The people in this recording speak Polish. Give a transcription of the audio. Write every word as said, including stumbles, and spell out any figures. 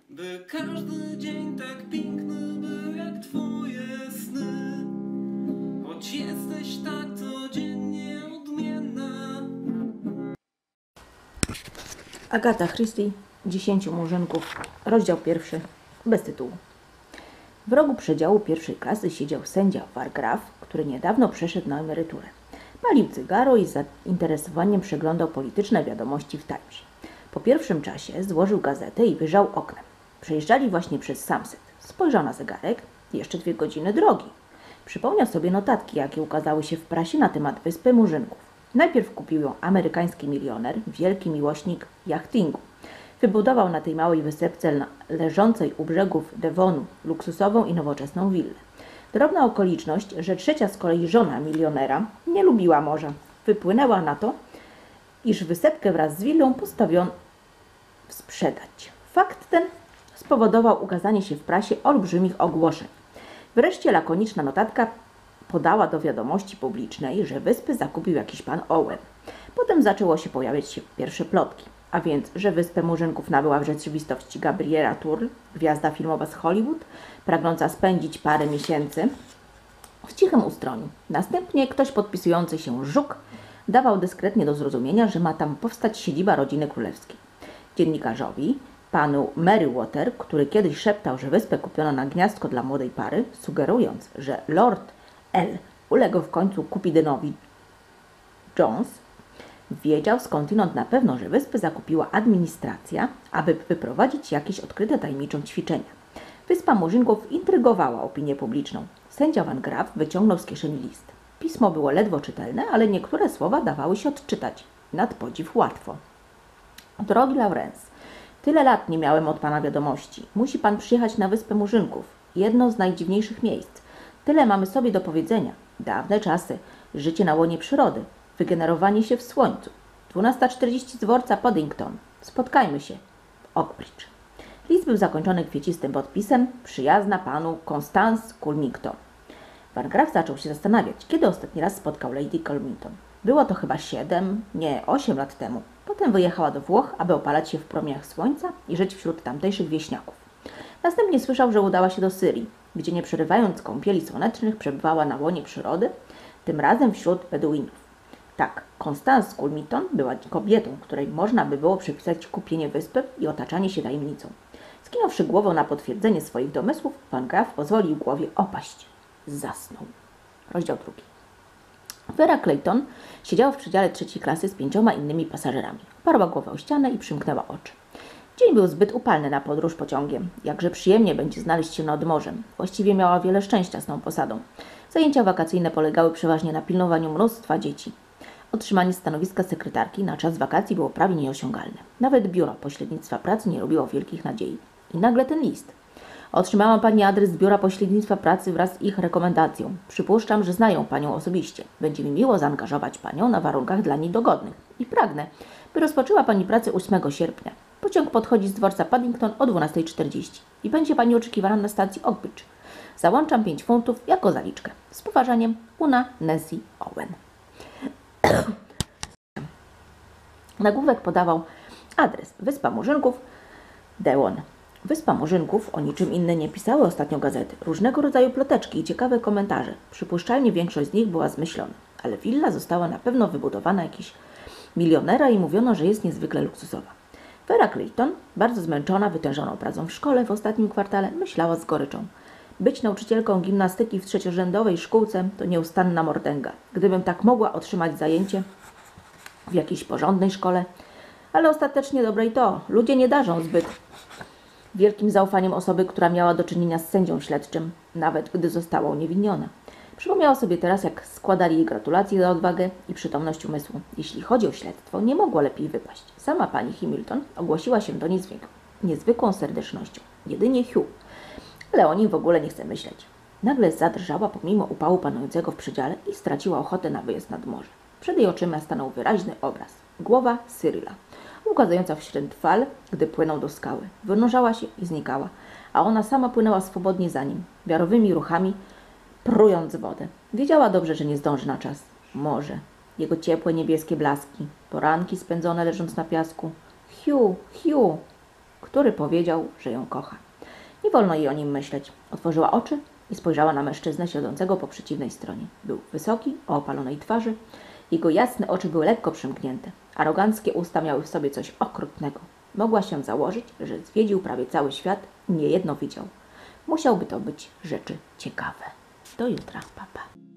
By każdy dzień tak piękny był jak twoje sny, choć jesteś tak codziennie odmienna. Agata Christie, Dziesięciu murzynków, rozdział pierwszy, bez tytułu. W rogu przedziału pierwszej klasy siedział sędzia Wargraf, który niedawno przeszedł na emeryturę. Palił cygaro i z zainteresowaniem przeglądał polityczne wiadomości w Timesie. Po pierwszym czasie złożył gazetę i wyjrzał oknem. Przejeżdżali właśnie przez Sunset. Spojrzał na zegarek. Jeszcze dwie godziny drogi. Przypomniał sobie notatki, jakie ukazały się w prasie na temat Wyspy Murzynków. Najpierw kupił ją amerykański milioner, wielki miłośnik jachtingu. Wybudował na tej małej wysepce leżącej u brzegów Devonu luksusową i nowoczesną willę. Drobna okoliczność, że trzecia z kolei żona milionera nie lubiła morza, wypłynęła na to, iż wysepkę wraz z willą postawiono sprzedać. Fakt ten spowodował ukazanie się w prasie olbrzymich ogłoszeń. Wreszcie lakoniczna notatka podała do wiadomości publicznej, że wyspy zakupił jakiś pan Owen. Potem zaczęło się pojawiać się pierwsze plotki, a więc, że wyspę Murzynków nabyła w rzeczywistości Gabriela Turl, gwiazda filmowa z Hollywood, pragnąca spędzić parę miesięcy w cichym ustroniu. Następnie ktoś podpisujący się Żuk dawał dyskretnie do zrozumienia, że ma tam powstać siedziba rodziny królewskiej. Dziennikarzowi, panu Merrywater, który kiedyś szeptał, że wyspę kupiono na gniazdko dla młodej pary, sugerując, że Lord L. uległ w końcu Kupidynowi Jones, wiedział skądinąd na pewno, że wyspy zakupiła administracja, aby wyprowadzić jakieś odkryte tajemniczą ćwiczenia. Wyspa Murzynków intrygowała opinię publiczną. Sędzia Van Graff wyciągnął z kieszeni list. Pismo było ledwo czytelne, ale niektóre słowa dawały się odczytać. Nad podziw łatwo. Drogi Lawrence, tyle lat nie miałem od pana wiadomości. Musi pan przyjechać na Wyspę Murzynków. Jedno z najdziwniejszych miejsc. Tyle mamy sobie do powiedzenia. Dawne czasy. Życie na łonie przyrody. Wygenerowanie się w słońcu. dwunasta czterdzieści z dworca Paddington. Spotkajmy się. Oakbridge. List był zakończony kwiecistym podpisem przyjazna panu Constance Culmington. Van Graff zaczął się zastanawiać, kiedy ostatni raz spotkał Lady Culmington. Było to chyba siedem, nie, osiem lat temu. Potem wyjechała do Włoch, aby opalać się w promieniach słońca i żyć wśród tamtejszych wieśniaków. Następnie słyszał, że udała się do Syrii, gdzie nie przerywając kąpieli słonecznych przebywała na łonie przyrody, tym razem wśród Beduinów. Tak, Constance Culmington była kobietą, której można by było przypisać kupienie wyspy i otaczanie się tajemnicą. Skinąwszy głową na potwierdzenie swoich domysłów, Van Graff pozwolił głowie opaść. Zasnął. Rozdział drugi. Vera Clayton siedziała w przedziale trzeciej klasy z pięcioma innymi pasażerami. Oparła głowę o ścianę i przymknęła oczy. Dzień był zbyt upalny na podróż pociągiem. Jakże przyjemnie będzie znaleźć się nad morzem. Właściwie miała wiele szczęścia z tą posadą. Zajęcia wakacyjne polegały przeważnie na pilnowaniu mnóstwa dzieci. Otrzymanie stanowiska sekretarki na czas wakacji było prawie nieosiągalne. Nawet biuro pośrednictwa pracy nie robiło wielkich nadziei. I nagle ten list. Otrzymałam pani adres z biura pośrednictwa pracy wraz z ich rekomendacją. Przypuszczam, że znają panią osobiście. Będzie mi miło zaangażować panią na warunkach dla niej dogodnych. I pragnę, by rozpoczęła pani pracę ósmego sierpnia. Pociąg podchodzi z dworca Paddington o dwunasta czterdzieści i będzie pani oczekiwana na stacji Oakbridge. Załączam pięć funtów jako zaliczkę. Z poważaniem, Una Nancy Owen. Nagłówek podawał adres Wyspa Murzynków, Devon. Wyspa Murzynków, o niczym innym nie pisały ostatnio gazety. Różnego rodzaju ploteczki i ciekawe komentarze. Przypuszczalnie większość z nich była zmyślona, ale willa została na pewno wybudowana jakiś milionera i mówiono, że jest niezwykle luksusowa. Vera Clayton, bardzo zmęczona, wytężoną pracą w szkole w ostatnim kwartale, myślała z goryczą. Być nauczycielką gimnastyki w trzeciorzędowej szkółce to nieustanna mordęga. Gdybym tak mogła otrzymać zajęcie w jakiejś porządnej szkole, ale ostatecznie dobre i to. Ludzie nie darzą zbyt wielkim zaufaniem osoby, która miała do czynienia z sędzią śledczym, nawet gdy została uniewinniona. Przypomniała sobie teraz, jak składali jej gratulacje za odwagę i przytomność umysłu. Jeśli chodzi o śledztwo, nie mogło lepiej wypaść. Sama pani Hamilton ogłosiła się do niej z niezwykłą serdecznością. Jedynie Hugh, ale o nim w ogóle nie chce myśleć. Nagle zadrżała pomimo upału panującego w przedziale i straciła ochotę na wyjazd nad morze. Przed jej oczyma stanął wyraźny obraz. Głowa Cyrilla, ukazująca wśród fal, gdy płynął do skały. Wynurzała się i znikała, a ona sama płynęła swobodnie za nim, wiarowymi ruchami, prując wodę. Wiedziała dobrze, że nie zdąży na czas. Morze, jego ciepłe niebieskie blaski, poranki spędzone leżąc na piasku. Hugh, Hugh! który powiedział, że ją kocha. Nie wolno jej o nim myśleć. Otworzyła oczy i spojrzała na mężczyznę siedzącego po przeciwnej stronie. Był wysoki, o opalonej twarzy. Jego jasne oczy były lekko przymknięte. Aroganckie usta miały w sobie coś okrutnego. Mogła się założyć, że zwiedził prawie cały świat i niejedno widział. Musiałby to być rzeczy ciekawe. Do jutra, papa.